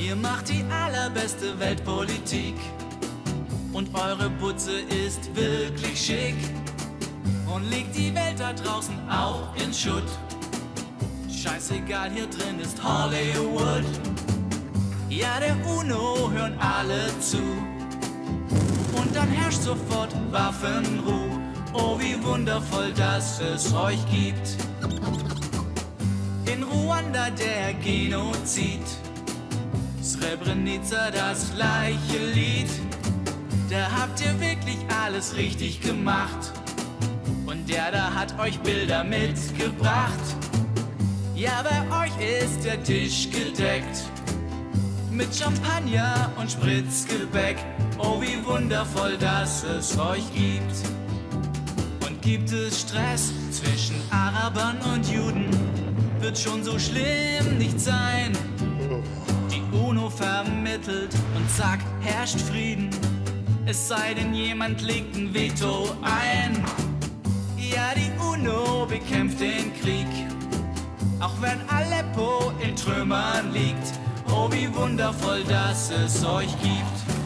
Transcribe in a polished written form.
Ihr macht die allerbeste Weltpolitik und eure Butze ist wirklich schick und legt die Welt da draußen auch in Schutt. Scheißegal, hier drin ist Hollywood. Ja, der UNO hören alle zu und dann herrscht sofort Waffenruhe. Oh, wie wundervoll, dass es euch gibt. In Ruanda der Genozid, Srebrenica das gleiche Lied. Da habt ihr wirklich alles richtig gemacht und der da hat euch Bilder mitgebracht. Ja, bei euch ist der Tisch gedeckt mit Champagner und Spritzgebäck. Oh, wie wundervoll, dass es euch gibt. Und gibt es Stress zwischen Arabern und Juden? Wird schon so schlimm nicht sein. Die UNO vermittelt und zack, herrscht Frieden. Es sei denn, jemand legt ein Veto ein. Ja, die UNO bekämpft den Krieg, auch wenn Aleppo in Trümmern liegt. Oh, wie wundervoll, dass es euch gibt.